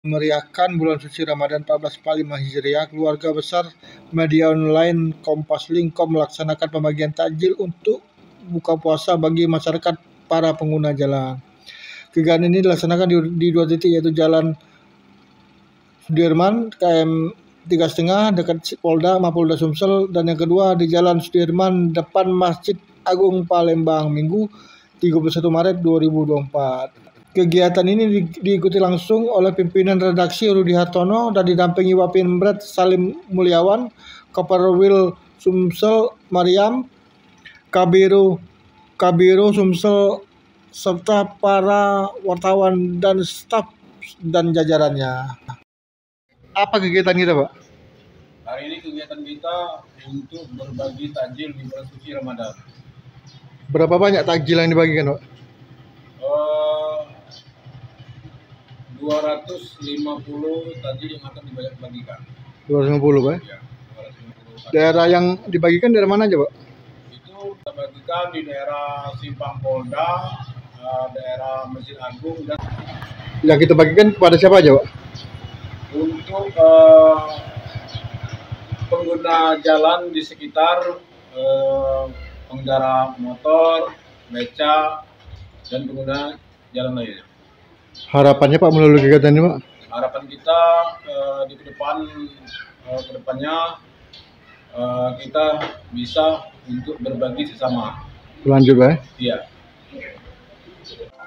Meriahkan bulan suci Ramadan 1445 Hijriah, keluarga besar media online Kompas Lingkom melaksanakan pembagian takjil untuk buka puasa bagi masyarakat para pengguna jalan. Kegiatan ini dilaksanakan di dua titik, yaitu Jalan Sudirman KM 3,5 dekat Mapolda Sumsel, dan yang kedua di Jalan Sudirman depan Masjid Agung Palembang, Minggu 31 Maret 2024. Kegiatan ini diikuti langsung oleh pimpinan redaksi Rudi Hartono dan didampingi Wapinbret Salim Mulyawan, Kaperwil Sumsel Mariam, Kabiro Sumsel, serta para wartawan dan staf dan jajarannya. Apa kegiatan kita, Pak? Hari ini kegiatan kita untuk berbagi takjil di bulan suci Ramadan. Berapa banyak takjil yang dibagikan, Pak? 250 takjil yang akan dibagikan. 250, Pak? Ya, 250. Daerah yang dibagikan dari mana aja, Pak? Itu kita bagikan di daerah Simpang Polda, daerah Masjid Agung, dan yang kita bagikan kepada siapa aja, Pak? untuk pengguna jalan di sekitar pengendara motor, beca, dan pengguna jalan lainnya. Harapannya, Pak, melalui kegiatan ini, Pak? Harapan kita di kedepannya kita bisa untuk berbagi sesama. Lanjut, Pak. Iya.